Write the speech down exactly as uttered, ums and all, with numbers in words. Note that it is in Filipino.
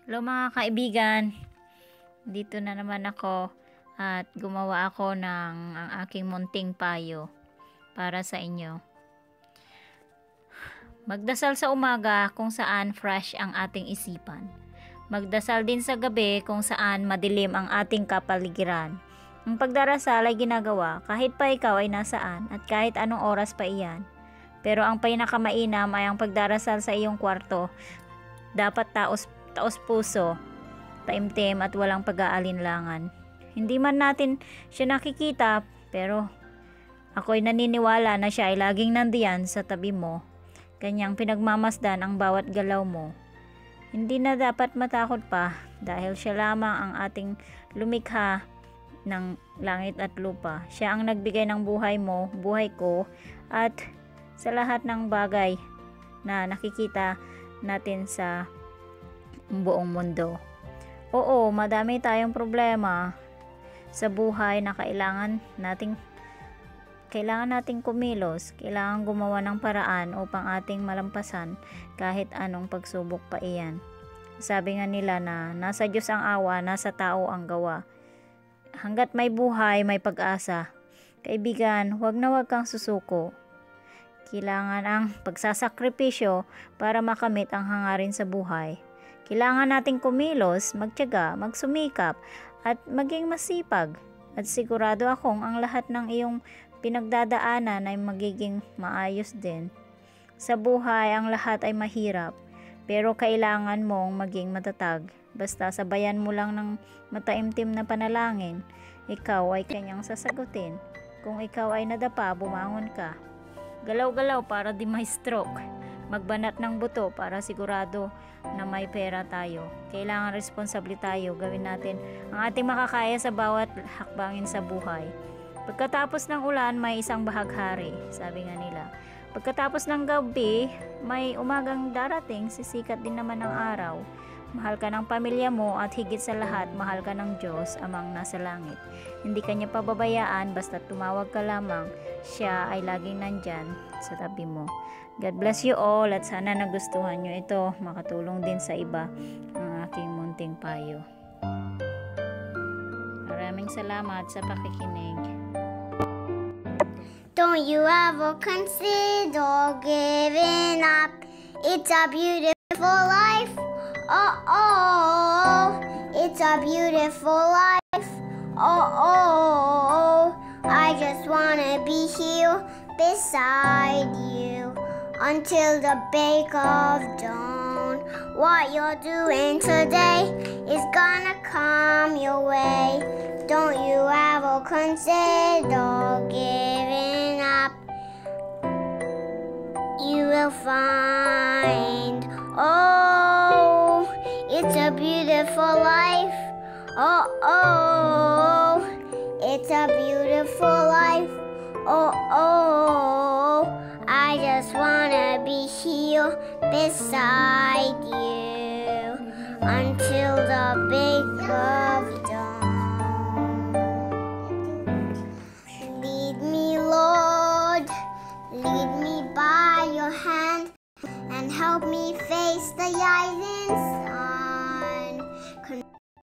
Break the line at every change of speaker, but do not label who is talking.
Hello mga kaibigan, dito na naman ako at gumawa ako ng ang aking munting payo para sa inyo. Magdasal sa umaga kung saan fresh ang ating isipan. Magdasal din sa gabi kung saan madilim ang ating kapaligiran. Ang pagdarasal ay ginagawa kahit pa ikaw ay nasaan at kahit anong oras pa iyan. Pero ang pinakamainam ay ang pagdarasal sa iyong kwarto. Dapat taos taos puso, taimtim at walang pag-aalinlangan. Hindi man natin siya nakikita, pero ako'y naniniwala na siya ay laging nandiyan sa tabi mo. Kanyang pinagmamasdan ang bawat galaw mo. Hindi na dapat matakot pa dahil siya lamang ang ating lumikha ng langit at lupa. Siya ang nagbigay ng buhay mo, buhay ko, at sa lahat ng bagay na nakikita natin sa buong mundo. Oo, madami tayong problema sa buhay na kailangan nating kailangan nating kumilos, kailangan gumawa ng paraan upang ating malampasan kahit anong pagsubok pa iyan. Sabi nga nila na nasa Diyos ang awa, nasa tao ang gawa. Hanggat may buhay, may pag-asa. Kaibigan, huwag na huwag kang susuko. Kailangan ang pagsasakripisyo para makamit ang hangarin sa buhay. Kailangan nating kumilos, magtiyaga, magsumikap, at maging masipag. At sigurado akong ang lahat ng iyong pinagdadaanan ay magiging maayos din. Sa buhay, ang lahat ay mahirap, pero kailangan mong maging matatag. Basta sabayan mo lang ng mataimtim na panalangin, ikaw ay kanyang sasagutin. Kung ikaw ay nadapa, bumangon ka. Galaw-galaw para di may stroke. Magbanat ng buto para sigurado na may pera tayo. Kailangan responsable tayo. Gawin natin ang ating makakaya sa bawat hakbangin sa buhay. Pagkatapos ng ulan, may isang bahaghari. Sabi nga nila. Pagkatapos ng gabi, may umagang darating, sisikat din naman ang araw. Mahal ka ng pamilya mo at higit sa lahat, mahal ka ng Diyos, amang nasa langit. Hindi ka niya pababayaan, basta tumawag ka lamang, siya ay laging nandyan sa tabi mo. God bless you all at sana nagustuhan nyo ito. Makatulong din sa iba ang aking munting payo. Maraming salamat sa pakikinig.
Don't you ever consider giving up? It's a beautiful life. Oh, oh, it's a beautiful life. Oh, oh, I just wanna be here beside you until the break of dawn. What you're doing today is gonna come your way. Don't you ever consider giving up. You will find, oh, it's a beautiful life. Oh, oh, it's a beautiful life. Oh, oh, I just wanna be here beside you until the big